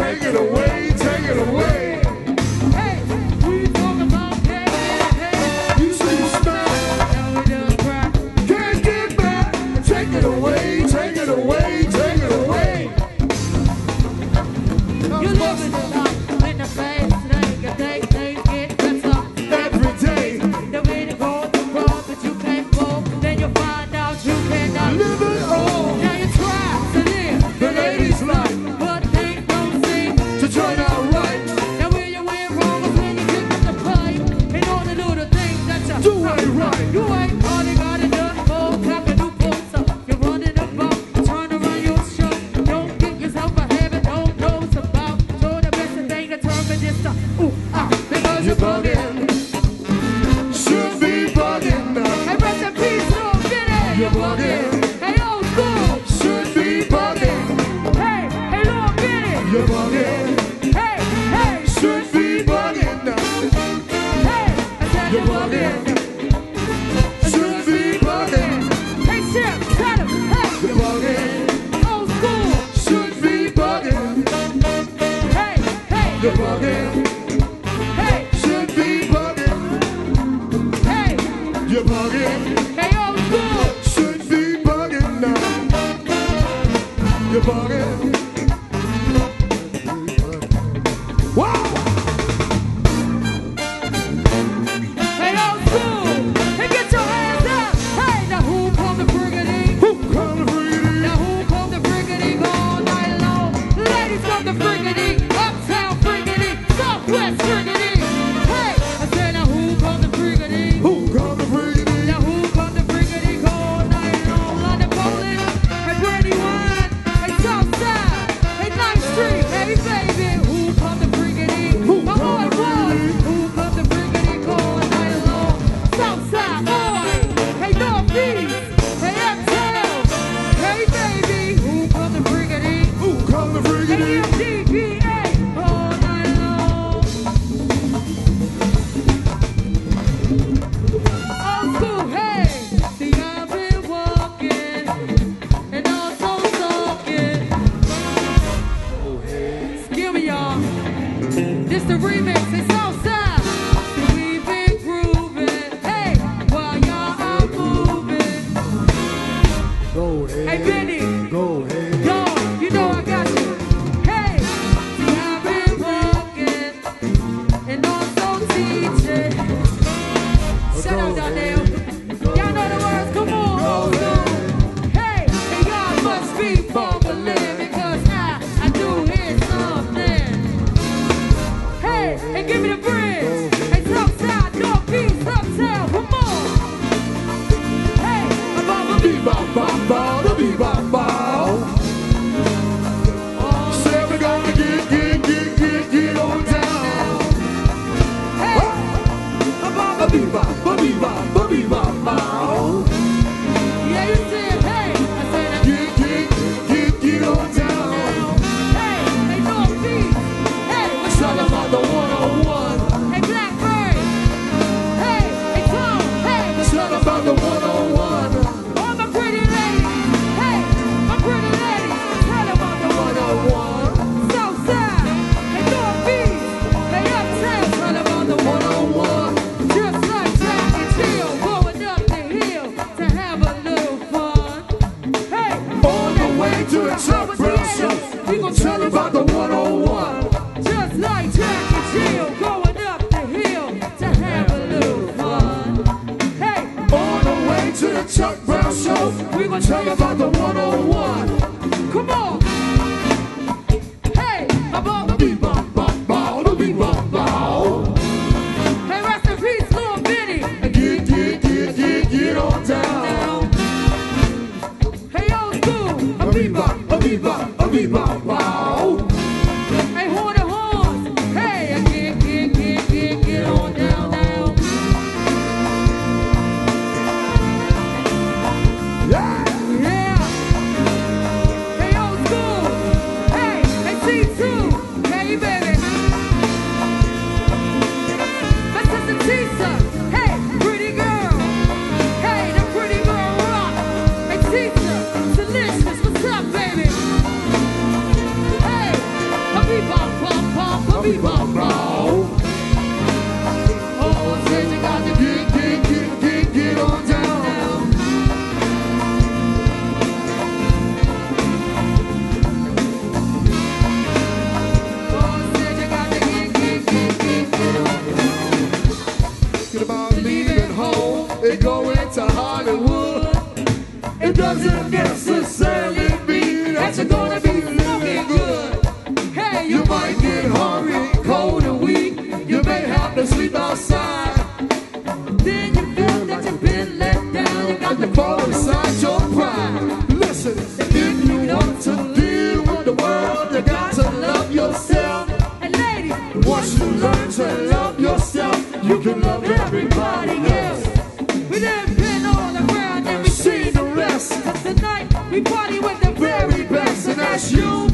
take it away, take it away. Hey, we talk about hey. You see the smile, Now we just cry. can't get back. Take it away, take it away, take it away. You living the life in the fast lane. You think things get better Every day, the way to go to cross, but you can't go. Then you find out you cannot live it all. Now you try to live The ladies' life but things don't seem to turn out right. Now where you went wrong is when you kick up the pipe and all the little things that you Do ain't right. You ain't all you gotta do. Oh, tap a new poster. You're running about, turn around your show. Don't get yourself a habit, don't know it's about. So the best thing to turn for this stuff. Ooh, because You're you're bugging. should be bugging now. Hey, rest in peace, little Vinny. You're bugging. Hey, old school. Should be bugging. Hey, little Vinny. You're bugging. Hey, Should be bugging now. hey, I said You're you're bugging. bugging. Should be bugging. Hey, Chef, tell him, hey, You're bugging. old school. Should be bugging. Hey, You're bugging. hey, Should be bugging. hey, You're bugging. hey, old school. Should be bugging now. You're bugging. Wow! Hey, old school. Hey, get your hands up. Hey, now who come to Brigady? Who come to breathe? Now who come to Brigady all night long? Ladies come to Brigady, Uptown Brigady, Southwest Brigady. Hey, I said now who come to Brigady? Who come to breathe? Now who come to Brigady all night long? London Bowling, hey Brady Wine, hey Southside, hey 9th Street, hey baby. Who come to Brigady? Who My come boy to Boy. Brigady? Who come to Brigady all night long? Southside, boy, hey Northeast, hey Uptown, hey baby. Who come to Brigady? Who come to breathe? Hey MDPA all night long. Old school, hey. See, I've been walking and also talking. Excuse me, y'all. This the remix. It's outside. See, we've been grooving. Hey, while y'all are moving. Go ahead. Hey, Benny. Go ahead. Yo, you know I got you. Hey, see, I've been walking and also teaching. Shout out, Donnell. Y'all know the words. Come on, old school. Hey, and y'all must be bumbling because I do hear something. Hey, and give me the bridge. Hey, Southside, Northeast, Uptown. Come on. Hey, I'm on the beat. Bebop, bop, bow, the bebop, bow. Say we're gonna get on down. Hey, I'm on the beat. Bebop, bebop, bebop, bow. Yeah, you see it. Hey, I said that. Get on down. Hey, hey, Northeast. Hey, what's Tell up? about the 101. Hey, Blackbird. Hey, hey, Tom. Hey, what's Tell up? about the 101. All my pretty ladies. Hey, my pretty ladies. Tell them about the 101. Southside. Hey, Northeast. Hey, Uptown. Tell them about the 101. Just like Jack and Jill going up the hill to have a little fun. Hey, On the way to the Chuck Brown Show. we gon' Tell about the 101. just like Jack and Jill going up the hill to have a little fun. Hey, On the way to the Chuck Brown Show. we gon' Tell about the 101. come on. Hey, I'm on the beat. Bebop, bop, bow, the bebop, bow. Hey, rest in peace, little Vinny. Get on down. Now. Hey, old school. A bebop, bow. Hey, horn and horns. Hey, get on down now. Yeah. Yeah. Oh, said you got to Get on down. Oh, said you got to get on. Thinking about leaving home and going to Hollywood. It doesn't necessarily mean that you're gonna be looking good. Hey, You might get hungry, cold and weak. You may have to sleep outside. then you feel that you've been let down. You got You to fall inside your pride. Listen, if you want to deal with the world, you got to love yourself. And ladies, Once you learn to love yourself, you can love everybody else. we done been all around and we See the rest, Tonight we party with the very best, and that's you.